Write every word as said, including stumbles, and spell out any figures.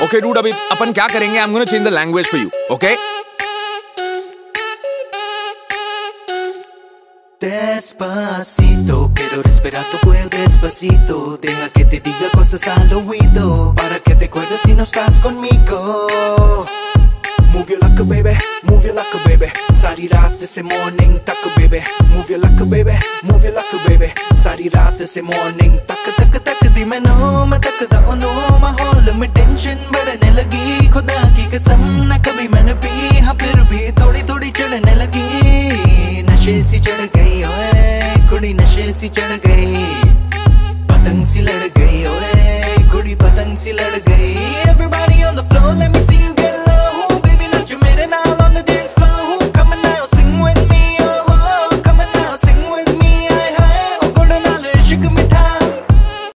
Okay, dude, अभी अपन क्या करेंगे? I'm gonna change the language for you, okay? Despacito, quiero respirar tu cuello despacito. Deja que te diga cosas al oído, para que te acuerdes si no estás conmigo. Move your luck, baby, move your luck, baby. सारी रात से morning तक, baby. Move your luck, baby, move your luck, baby. सारी रात से morning तक तक तक दी मैनू मैं तकदा ओनू माहौल में टेंशन बढ़ने लगी। खुदा की कसम न कभी मैंने पी, हाँ फिर भी थोड़ी थोड़ी चढ़ने लगी। नशे सी चढ़ गई ओए कुड़ी, नशे सी चढ़ गई। पतंग सी लड़ गई ओए कुड़ी, पतंग सी लड़ गई। Everybody on the floor, let me